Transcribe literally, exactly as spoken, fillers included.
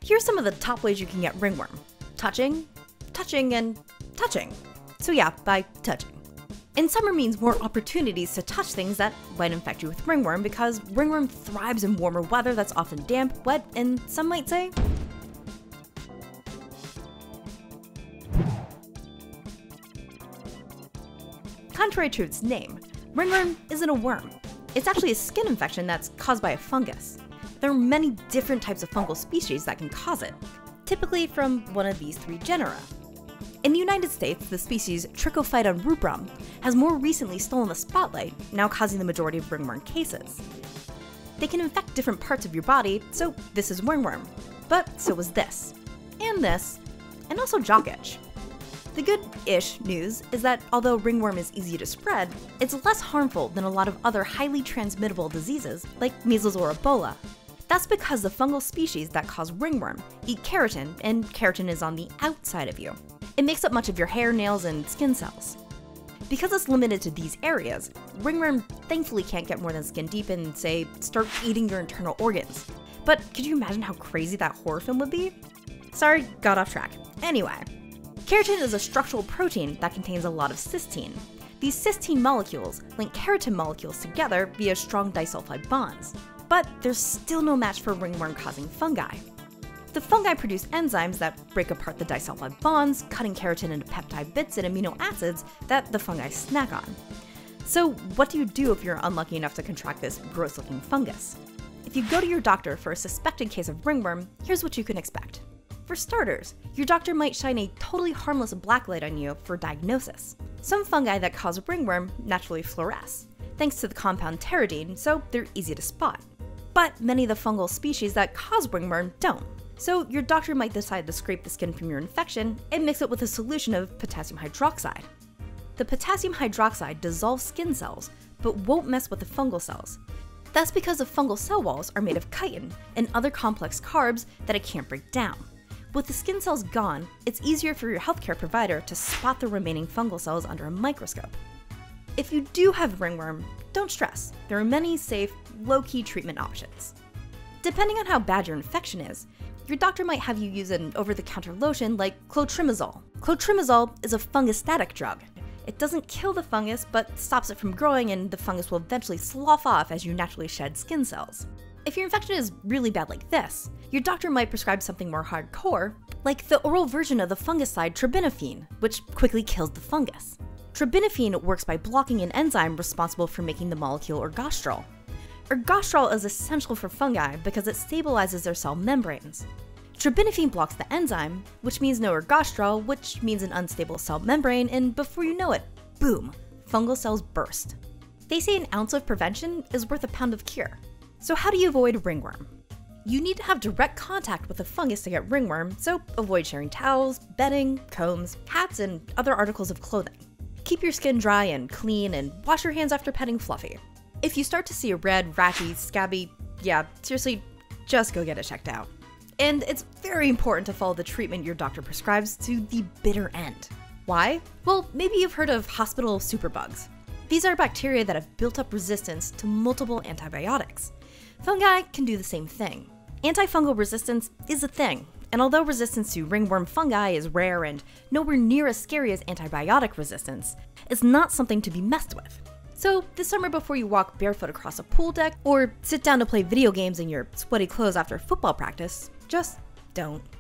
Here's some of the top ways you can get ringworm. Touching, touching, and touching. So yeah, by touching. And summer means more opportunities to touch things that might infect you with ringworm because ringworm thrives in warmer weather that's often damp, wet, and some might say contrary to its name, ringworm isn't a worm. It's actually a skin infection that's caused by a fungus. There are many different types of fungal species that can cause it, typically from one of these three genera. In the United States, the species Trichophyton rubrum has more recently stolen the spotlight, now causing the majority of ringworm cases. They can infect different parts of your body, so this is ringworm. But so is this, and this, and also jock itch. The good-ish news is that although ringworm is easy to spread, it's less harmful than a lot of other highly transmittable diseases like measles or Ebola. That's because the fungal species that cause ringworm eat keratin, and keratin is on the outside of you. It makes up much of your hair, nails, and skin cells. Because it's limited to these areas, ringworm thankfully can't get more than skin deep and, say, start eating your internal organs. But could you imagine how crazy that horror film would be? Sorry, got off track. Anyway, keratin is a structural protein that contains a lot of cysteine. These cysteine molecules link keratin molecules together via strong disulfide bonds. But there's still no match for ringworm-causing fungi. The fungi produce enzymes that break apart the disulfide bonds, cutting keratin into peptide bits and amino acids that the fungi snack on. So what do you do if you're unlucky enough to contract this gross-looking fungus? If you go to your doctor for a suspected case of ringworm, here's what you can expect. For starters, your doctor might shine a totally harmless black light on you for diagnosis. Some fungi that cause ringworm naturally fluoresce, thanks to the compound pteridine, so they're easy to spot. But many of the fungal species that cause ringworm don't. So your doctor might decide to scrape the skin from your infection and mix it with a solution of potassium hydroxide. The potassium hydroxide dissolves skin cells, but won't mess with the fungal cells. That's because the fungal cell walls are made of chitin and other complex carbs that it can't break down. With the skin cells gone, it's easier for your healthcare provider to spot the remaining fungal cells under a microscope. If you do have ringworm, don't stress. There are many safe, low-key treatment options. Depending on how bad your infection is, your doctor might have you use an over-the-counter lotion like clotrimazole. Clotrimazole is a fungostatic drug. It doesn't kill the fungus, but stops it from growing, and the fungus will eventually slough off as you naturally shed skin cells. If your infection is really bad like this, your doctor might prescribe something more hardcore, like the oral version of the fungicide terbinafine, which quickly kills the fungus. Terbinafine works by blocking an enzyme responsible for making the molecule ergosterol. Ergosterol is essential for fungi because it stabilizes their cell membranes. Terbinafine blocks the enzyme, which means no ergosterol, which means an unstable cell membrane, and before you know it, boom, fungal cells burst. They say an ounce of prevention is worth a pound of cure. So how do you avoid ringworm? You need to have direct contact with a fungus to get ringworm, so avoid sharing towels, bedding, combs, hats, and other articles of clothing. Keep your skin dry and clean, and wash your hands after petting Fluffy. If you start to see a red, rashy, scabby, yeah, seriously, just go get it checked out. And it's very important to follow the treatment your doctor prescribes to the bitter end. Why? Well, maybe you've heard of hospital superbugs. These are bacteria that have built up resistance to multiple antibiotics. Fungi can do the same thing. Antifungal resistance is a thing, and although resistance to ringworm fungi is rare and nowhere near as scary as antibiotic resistance, it's not something to be messed with. So this summer, before you walk barefoot across a pool deck or sit down to play video games in your sweaty clothes after football practice, just don't.